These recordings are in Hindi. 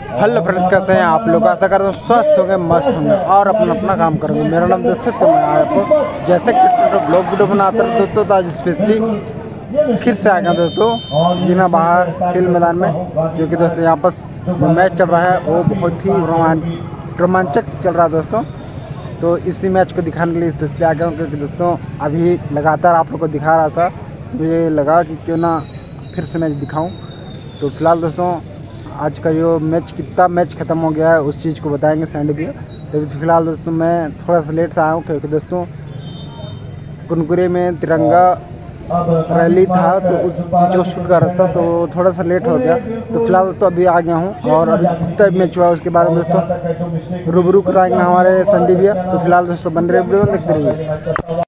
हेलो फ्रेंड्स, कैसे हैं आप लोग? आशा करते हैं स्वस्थ होंगे, मस्त होंगे और अपना काम करेंगे। मेरा नाम दोस्तों, तो मैं आपको जैसे कि ब्लॉग वीडियो बनाते रहे दोस्तों, तो आज स्पेशली फिर से आ गया दोस्तों जीना बाहर खेल मैदान में, क्योंकि दोस्तों यहाँ पर मैच चल रहा है वो बहुत ही रोमांचक चल रहा है दोस्तों। तो इसी मैच को दिखाने के लिए स्पेशली आ गया हूँ, क्योंकि दोस्तों अभी लगातार आप लोग को दिखा रहा था, तो मुझे लगा कि क्यों ना फिर से मैच दिखाऊँ। तो फिलहाल दोस्तों आज का जो मैच कितना मैच ख़त्म हो गया है उस चीज़ को बताएंगे सैंडी भैया। तो फिलहाल दोस्तों मैं थोड़ा सा लेट से आया हूँ, क्योंकि दोस्तों कुनकुरे में तिरंगा रैली था तो उस चीज़ को शूट कर रहा था, तो थोड़ा सा लेट हो गया। तो फिलहाल दोस्तों अभी आ गया हूँ और अभी जितना मैच हुआ उसके बारे में दोस्तों रूबरू कराएंगे हमारे सैंडी भैया। तो फिलहाल दोस्तों बन रहे वीडियो देखते रहिए।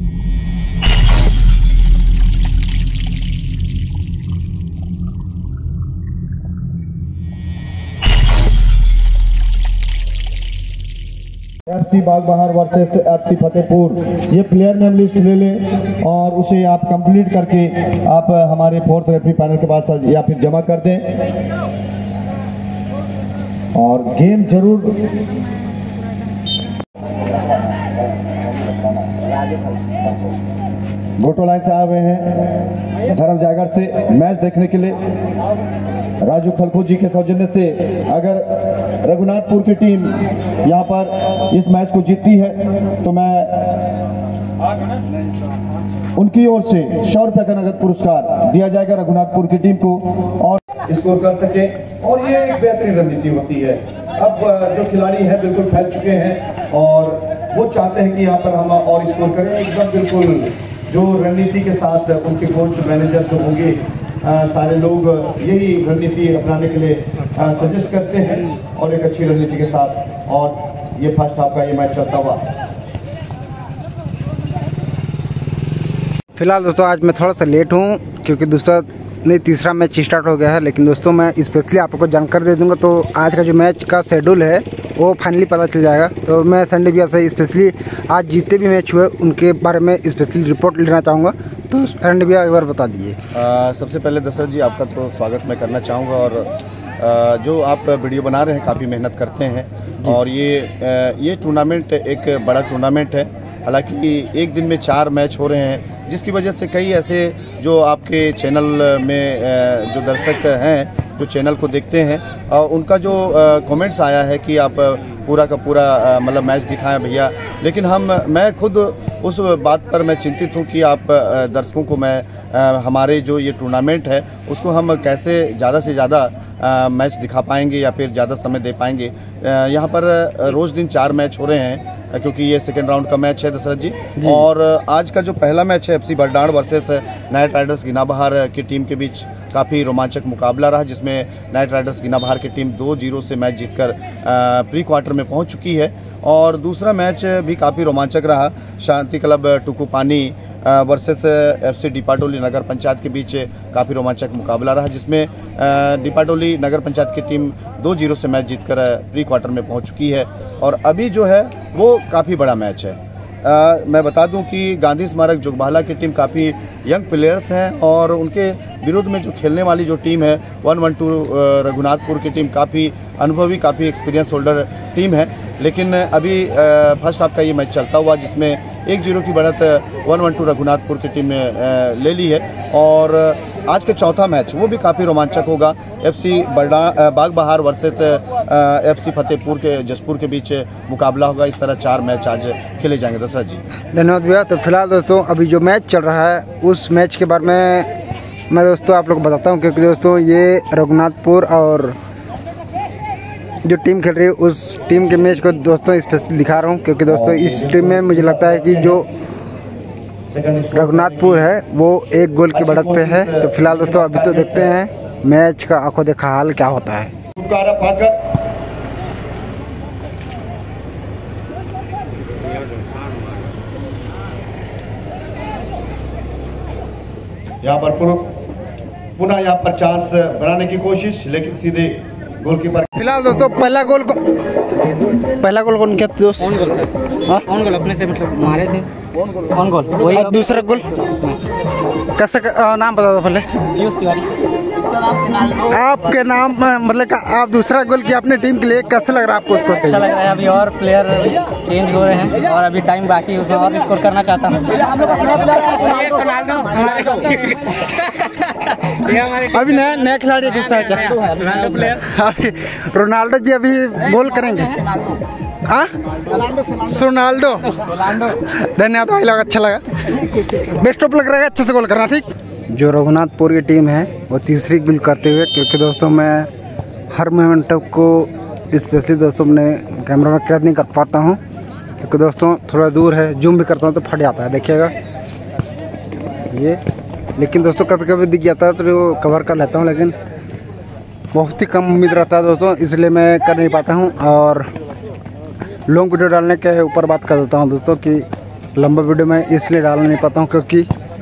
FC Bagbahar versus FC Fatehpur, ये प्लेयर नेम लिस्ट ले लें और उसे आप कंप्लीट करके आप हमारे फोर्थ रेफरी पैनल के पास या फिर जमा कर दें। और गेम जरूर गोटो लाइन से आए हुए हैं धर्म जागर से मैच देखने के लिए। राजू खलखू जी के सौजन्य से अगर रघुनाथपुर की टीम यहाँ पर इस मैच को जीतती है तो मैं उनकी ओर से 100 रुपये का नगद पुरस्कार दिया जाएगा रघुनाथपुर की टीम को और स्कोर कर सके। और ये एक बेहतरीन रणनीति होती है। अब जो खिलाड़ी हैं बिल्कुल फैल चुके हैं और वो चाहते हैं कि यहाँ पर हम और स्कोर करें एकदम बिल्कुल जो रणनीति के साथ उनके कोच मैनेजर जो होंगे सारे लोग यही रणनीति अपनाने के लिए सजेस्ट करते हैं और एक अच्छी रणनीति के साथ। और ये फर्स्ट हाफ का ये मैच चलता हुआ। फिलहाल दोस्तों आज मैं थोड़ा सा लेट हूँ, क्योंकि तीसरा मैच स्टार्ट हो गया है। लेकिन दोस्तों मैं स्पेशली आपको जानकारी दे दूंगा, तो आज का जो मैच का शेड्यूल है वो फाइनली पता चल जाएगा। तो मैं सैंडी भैया से स्पेशली आज जितने भी मैच हुए उनके बारे में स्पेशली रिपोर्ट लेना चाहूँगा। तो सैंडी भैया एक बार बता दीजिए। सबसे पहले दशरथ जी आपका तो स्वागत मैं करना चाहूँगा। और जो आप वीडियो बना रहे हैं काफ़ी मेहनत करते हैं और ये टूर्नामेंट एक बड़ा टूर्नामेंट है। हालांकि एक दिन में 4 मैच हो रहे हैं, जिसकी वजह से कई ऐसे जो आपके चैनल में जो दर्शक हैं जो चैनल को देखते हैं और उनका जो कमेंट्स आया है कि आप पूरा का पूरा मतलब मैच दिखाएं भैया। लेकिन मैं खुद उस बात पर मैं चिंतित हूं कि आप दर्शकों को हमारे जो ये टूर्नामेंट है उसको हम कैसे ज़्यादा से ज़्यादा मैच दिखा पाएंगे या फिर ज़्यादा समय दे पाएंगे। यहाँ पर रोज़ दिन 4 मैच हो रहे हैं, क्योंकि ये सेकेंड राउंड का मैच है दशरथ जी। और आज का जो पहला मैच है FC बरडाड़ versus night Riders Ginabahar की टीम के बीच काफ़ी रोमांचक मुकाबला रहा, जिसमें नाइट राइडर्स गिनाबहार की टीम 2-0 से मैच जीतकर प्री क्वार्टर में पहुंच चुकी है। और दूसरा मैच भी काफ़ी रोमांचक रहा, Shanti club Tukupani versus FC Dipatoli Nagar panchayat के बीच काफ़ी रोमांचक मुकाबला रहा, जिसमें डिपाटोली नगर पंचायत की टीम 2-0 से मैच जीतकर प्री क्वार्टर में पहुंच चुकी है। और अभी जो है वो काफ़ी बड़ा मैच है। मैं बता दूं कि गांधी स्मारक जोगबाला की टीम काफ़ी यंग प्लेयर्स हैं और उनके विरुद्ध में जो खेलने वाली जो टीम है 112 रघुनाथपुर की टीम काफ़ी अनुभवी, काफ़ी एक्सपीरियंस होल्डर टीम है। लेकिन अभी फर्स्ट हाफ का ये मैच चलता हुआ, जिसमें 1-0 की बढ़त 112 रघुनाथपुर की टीम ने ले ली है। और आज का चौथा मैच वो भी काफ़ी रोमांचक होगा, FC Bagbahar versus FC Fatehpur के जसपुर के बीच मुकाबला होगा। इस तरह 4 मैच आज खेले जाएंगे दशरथ जी। धन्यवाद भैया। तो फिलहाल दोस्तों अभी जो मैच चल रहा है उस मैच के बारे में मैं दोस्तों आप लोग को बताता हूँ, क्योंकि दोस्तों ये रघुनाथपुर और जो टीम खेल रही है उस टीम के मैच को दोस्तों स्पेशली दिखा रहा हूँ, क्योंकि दोस्तों इस टीम में मुझे लगता है कि जो रघुनाथपुर है वो 1 गोल की बढ़त पे है। तो फिलहाल दोस्तों अभी तो देखते हैं मैच का आंखों देखा हाल क्या होता है। यहाँ पर पुनः यहाँ पर चांस बनाने की कोशिश, लेकिन सीधे गोलकीपर। फिलहाल दोस्तों पहला गोल कौन किया दोस्त? ऑन गोल अपने से मतलब मारे थे। ऑन गोल वही। दूसरा गोल कैसे नाम बता दो पहले। पीयूष तिवारी। आपके नाम मतलब आप दूसरा गोल किया अपने टीम के लिए, कैसे लग रहा है आपको उसको? अच्छा लग रहा है। अभी और प्लेयर चेंज हो रहे हैं और अभी टाइम बाकी है, उसमें और स्कोर करना चाहता हूँ। अभी नया खिलाड़ी किसका है क्या? रोनाल्डो जी अभी गोल करेंगे। हाँ, रोनाल्डो। धन्यवाद भाई लोग, अच्छा लगा। बेस्ट ऑफ लग रहा है, अच्छे से गोल करना। ठीक, जो रघुनाथपुर की टीम है वो तीसरी गोल करते हुए, क्योंकि दोस्तों मैं हर मोमेंट को स्पेशली दोस्तों अपने कैमरा में कैद नहीं कर पाता हूँ, क्योंकि दोस्तों थोड़ा दूर है, जूम भी करता हूँ तो फट जाता है, देखिएगा ये। लेकिन दोस्तों कभी कभी दिख जाता है तो कवर कर लेता हूँ, लेकिन बहुत ही कम उम्मीद रहता है दोस्तों, इसलिए मैं कर नहीं पाता हूँ। और लॉन्ग वीडियो डालने के ऊपर बात कर देता हूँ दोस्तों कि लंबा वीडियो मैं इसलिए डाल नहीं पाता हूँ क्योंकि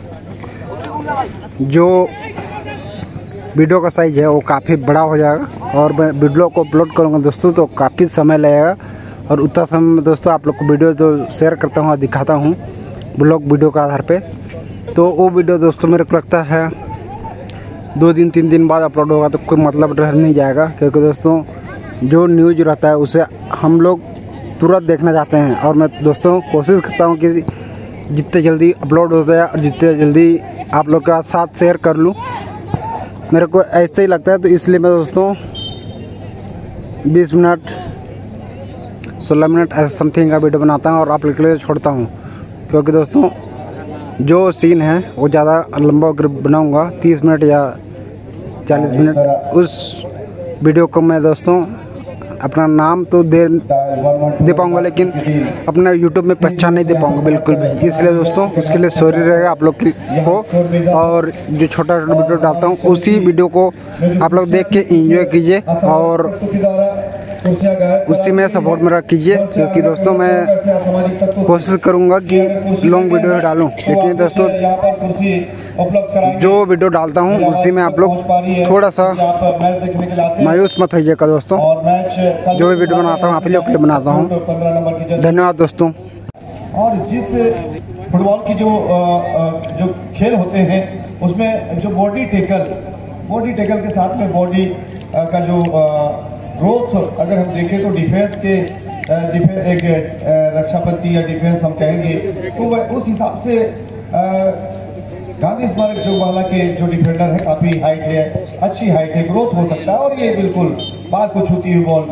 जो वीडियो का साइज़ है वो काफ़ी बड़ा हो जाएगा और मैं वीडियो को अपलोड करूँगा दोस्तों तो काफ़ी समय लगेगा। और उतना समय में दोस्तों आप लोग को वीडियो जो शेयर करता हूँ और दिखाता हूँ ब्लॉग वीडियो के आधार पे, तो वो वीडियो दोस्तों मेरे को लगता है 2 दिन 3 दिन बाद अपलोड होगा तो कोई मतलब रह नहीं जाएगा, क्योंकि दोस्तों जो न्यूज़ रहता है उसे हम लोग तुरंत देखना चाहते हैं। और मैं दोस्तों कोशिश करता हूँ कि जितने जल्दी अपलोड हो जाए और जितने जल्दी आप लोग के साथ शेयर कर लूँ, मेरे को ऐसा ही लगता है। तो इसलिए मैं दोस्तों 20 मिनट 16 मिनट ऐसा समथिंग का वीडियो बनाता हूँ और आप लोग के लिए छोड़ता हूँ, क्योंकि दोस्तों जो सीन है वो ज़्यादा लंबा अगर बनाऊँगा 30 मिनट या 40 मिनट, उस वीडियो को मैं दोस्तों अपना नाम तो दे पाऊँगा लेकिन अपना यूट्यूब में पहचान नहीं दे पाऊँगा बिल्कुल भी। इसलिए दोस्तों उसके लिए सॉरी रहेगा आप लोग को। और जो छोटा छोटा वीडियो डालता हूँ उसी वीडियो को आप लोग देख के एंजॉय कीजिए और उसी में सपोर्ट मेरा कीजिए, क्योंकि दोस्तों मैं कोशिश करूँगा कि लॉन्ग वीडियो डालूँ, लेकिन दोस्तों जो वीडियो डालता हूँ उसी में आप लोग थोड़ा सा मायूस मत होइएगा दोस्तों। जो भी वीडियो बनाता हूँ आप लोग के लिए बनाता हूँ। धन्यवाद दोस्तों। और जिस फुटबॉल की जो खेल होते हैं उसमें जो बॉडी टेकल के साथ में बॉडी का जो ग्रोथ अगर हम देखें तो डिफेंस एक रक्षापति या डिफेंस हम कहेंगे तो वह उस हिसाब से गांधी स्मारक जो वाला के जो डिफेंडर है काफ़ी हाइट है, अच्छी हाइट है, ग्रोथ हो सकता है। और ये बिल्कुल बाहर को छूती हुई बॉल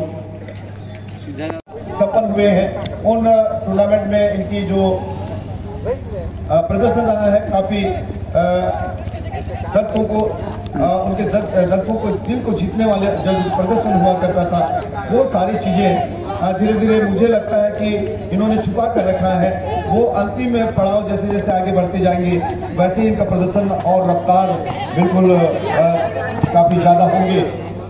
सफल हुए हैं। उन टूर्नामेंट में इनकी जो प्रदर्शन रहा है काफ़ी दर्शकों को उनके दर्शकों को दिल को जीतने वाले जब प्रदर्शन हुआ करता था, वो सारी चीज़ें धीरे धीरे मुझे लगता है कि इन्होंने छुपा कर रखा है। वो अंतिम पड़ाव जैसे जैसे आगे बढ़ते जाएंगे वैसे ही इनका प्रदर्शन और रफ्तार बिल्कुल काफ़ी ज़्यादा होंगे।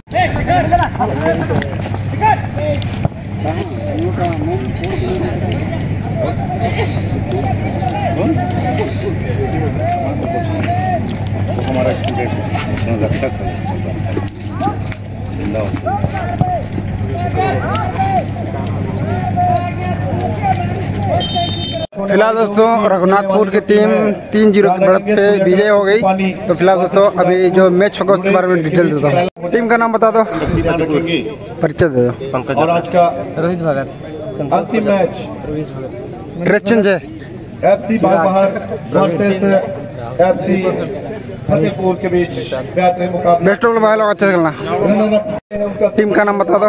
हमारा स्टूडेंट रक्षक फिलहाल दोस्तों रघुनाथपुर की टीम 3-0 की बढ़त पे विजय हो गई। तो फिलहाल दोस्तों अभी जो मैच होगा उसके बारे में डिटेल देता हूँ। टीम का नाम बता दो, परिचय दे दो। और आज का रोहित भगत, अंतिम match Christian Jai FC Bagbahar versus FC Fatehpur के बीच बेहतरीन मुकाबला। बेस्ट ऑफ भाई लोग अच्छे से खेलना। टीम का नाम बता दो,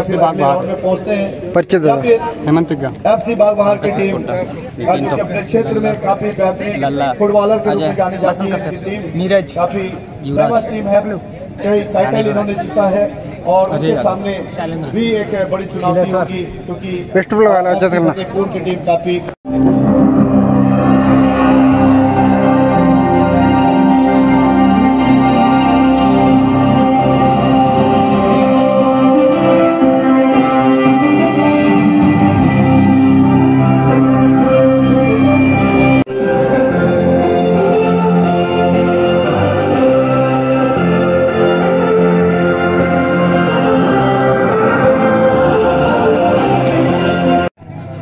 परिचय दे दो। हेमंत FC बागबाहर की टीम अपने क्षेत्र में काफी बेहतरीन फुटबॉलर के रूप में जानी जाती है। नीरज काफी फेमस टीम है, कई टाइटल इन्होंने जीता है और उनके सामने भी एक बड़ी चुनौती होगी क्योंकि बेस्ट ऑफ भाई लोग अच्छे से खेलना। फतेहपुर की टीम काफी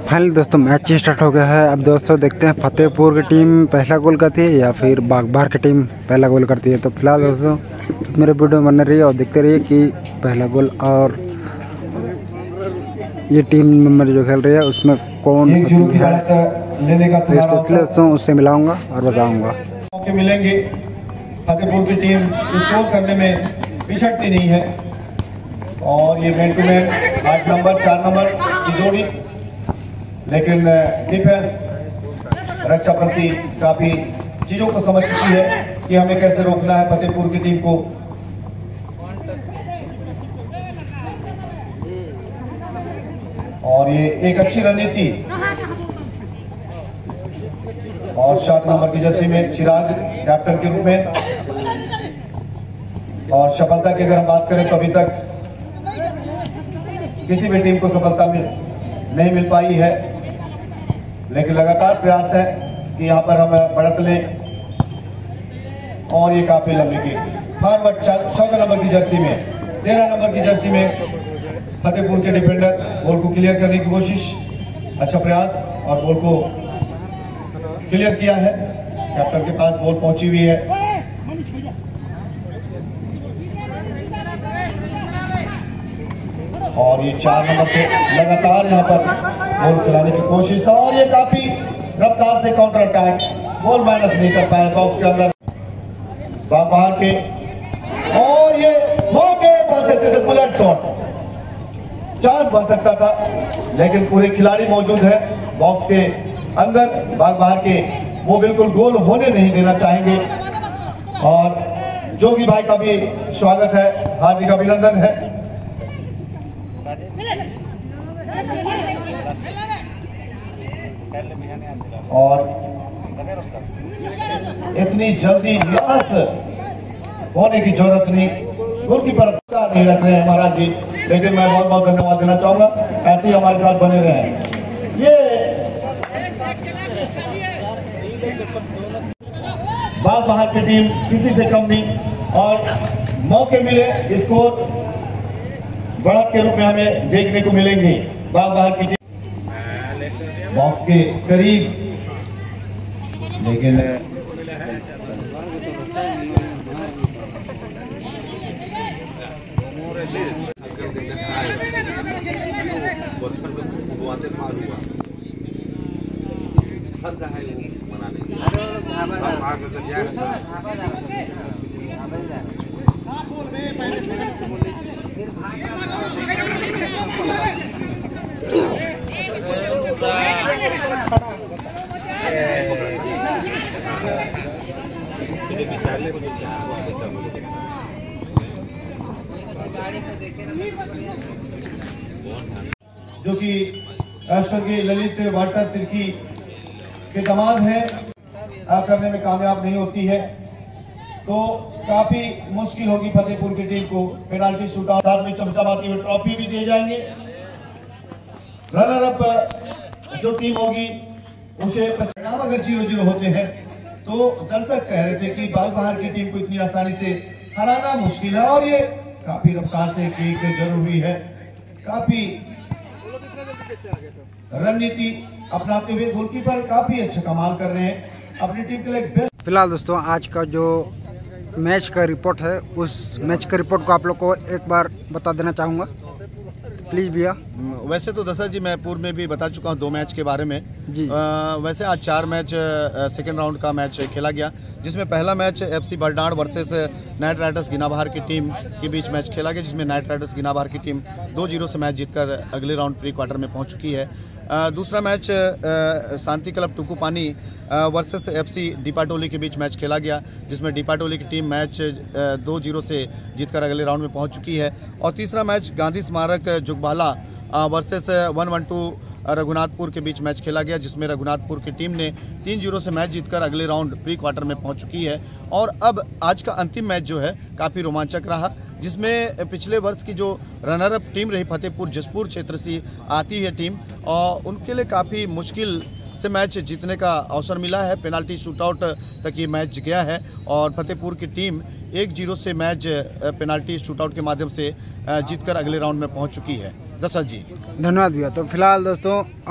फाइनल दोस्तों मैच स्टार्ट हो गया है। अब दोस्तों देखते हैं फतेहपुर की टीम पहला गोल करती है या फिर बागबाहर की टीम पहला गोल करती है। तो फिलहाल दोस्तों मेरे वीडियो बने रहिए और देखते रहिए कि पहला गोल और ये टीम मेंबर जो खेल रही है उसमें कौन होती है, दोस्तों उससे मिलाऊंगा और बताऊंगा। मौके मिलेंगे। फतेहपुर की टीम स्कोर करने में पिछड़ती नहीं है और ये man to man 8 number 4 number की जोड़ी, लेकिन डिफेंस रक्षा प्रति काफी चीजों को समझ चुकी है कि हमें कैसे रोकना है फतेहपुर की टीम को। और ये एक अच्छी रणनीति और 7 नंबर की जर्सी में चिराग कैप्टन के रूप में। और सफलता की अगर हम बात करें तो अभी तक किसी भी टीम को सफलता नहीं मिल पाई है, लेकिन लगातार प्रयास है कि यहाँ पर हम बढ़त लें। और ये काफी लंबी की फॉरवर्ड 14 नंबर की जर्सी में 13 नंबर की जर्सी में फतेहपुर के डिफेंडर बॉल को क्लियर करने की कोशिश, अच्छा प्रयास और बॉल को क्लियर किया है। कैप्टन के पास बॉल पहुंची हुई है। और ये 4 नंबर पे लगातार यहाँ पर बॉल खिलाने की कोशिश और ये काफी रफ्तार से काउंटर अटैक, बॉल माइनस नहीं कर पाए बॉक्स के अंदर बाहर के। और ये मौके बन सकते थे, बुलेट शॉट चांस बन सकता था, लेकिन पूरे खिलाड़ी मौजूद है बॉक्स के अंदर बाहर के, वो बिल्कुल गोल होने नहीं देना चाहेंगे। और जोगी भाई का भी स्वागत है, हार्दिक अभिनंदन है। और इतनी जल्दी निराश होने की जरूरत नहीं, गोलकीपर नहीं रख रहे हैं महाराज जी, लेकिन मैं बहुत बहुत धन्यवाद देना चाहूंगा, ऐसे ही हमारे साथ बने रहे। ये बाहर की टीम किसी से कम नहीं और मौके मिले स्कोर बढ़त के रूप में हमें देखने को मिलेंगे। बाहर की टीम बॉक्स के करीब, लेकिन जो कि स्वर्गीय ललित वाटर तिर्की के दामाद हैं, करने में कामयाब नहीं होती है तो काफी मुश्किल होगी फतेहपुर की टीम को। पेनाल्टी शूटआउट साथ में चमचमाती हुई ट्रॉफी भी दिए जाएंगे। रनर अप जो टीम होगी उसे परिणाम अगर 0-0 होते हैं तो दर्शक कह रहे थे कि बागबाहर की टीम को इतनी आसानी से हराना मुश्किल है और ये काफी रफ्तार से एक जरूरी है, काफी रणनीति अपनाते हुए गोलकीपर काफी अच्छा कमाल कर रहे हैं अपनी टीम के लिए। फिलहाल दोस्तों आज का जो मैच का रिपोर्ट है उस मैच का रिपोर्ट को आप लोग को एक बार बता देना चाहूँगा प्लीज़ भैया। वैसे तो दशरथ जी मैं पूर्व में भी बता चुका हूँ 2 मैच के बारे में जी। वैसे आज 4 मैच सेकेंड राउंड का मैच खेला गया, जिसमें पहला match FC बरडाड़ versus night Riders Ginabahar की टीम के बीच मैच खेला गया, जिसमें नाइट राइडर्स गिनाबहार की टीम 2-0 से मैच जीतकर अगले राउंड प्री क्वार्टर में पहुंच चुकी है। दूसरा match Shanti club Tukupani versus FC Dipatoli के बीच मैच खेला गया, जिसमें डीपाटोली की टीम मैच 2-0 से जीतकर अगले राउंड में पहुंच चुकी है। और तीसरा मैच गांधी स्मारक जुगबाला वर्सेस 112 रघुनाथपुर के बीच मैच खेला गया, जिसमें रघुनाथपुर की टीम ने 3-0 से मैच जीतकर अगले राउंड प्री क्वार्टर में पहुंच चुकी है। और अब आज का अंतिम मैच जो है काफ़ी रोमांचक रहा, जिसमें पिछले वर्ष की जो रनर अप टीम रही फतेहपुर जसपुर क्षेत्र से आती है टीम, और उनके लिए काफ़ी मुश्किल से मैच जीतने का अवसर मिला है। पेनाल्टी शूटआउट तक ये मैच गया है और फतेहपुर की टीम 1-0 से मैच पेनाल्टी शूटआउट के माध्यम से जीतकर अगले राउंड में पहुंच चुकी है। दशरथ जी धन्यवाद भैया। तो फिलहाल दोस्तों अब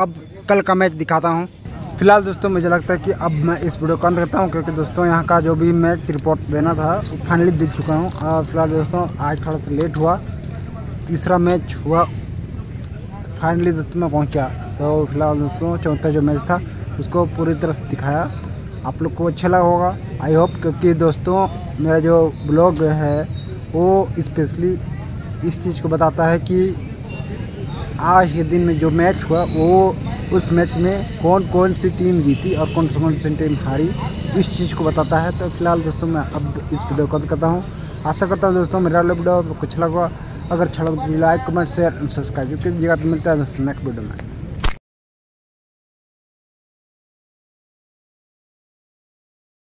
कल का मैच दिखाता हूँ। फिलहाल दोस्तों मुझे लगता है कि अब मैं इस वीडियो को अंत करता हूँ, क्योंकि दोस्तों यहाँ का जो भी मैच रिपोर्ट देना था वो फाइनली दे चुका हूँ। और फिलहाल दोस्तों आज थोड़ा सा लेट हुआ, तीसरा मैच हुआ फाइनली दोस्तों मैं पहुँचा। तो फिलहाल दोस्तों चौथा जो मैच था उसको पूरी तरह से दिखाया, आप लोग को अच्छा लगा होगा आई होप, क्योंकि दोस्तों मेरा जो ब्लॉग है वो स्पेशली इस चीज़ को बताता है कि आज के दिन में जो मैच हुआ वो उस मैच में कौन कौन सी टीम जीती और कौन सी टीम हारी, इस चीज़ को बताता है। तो फिलहाल दोस्तों मैं अब इस वीडियो को करता हूँ। आशा करता हूँ दोस्तों मेरा वीडियो कुछ लगा, अगर अच्छा लगा तो लाइक कमेंट शेयर सब्सक्राइब कीजिएगा। तो मिलता है दोस्तों नेक्स्ट वीडियो में।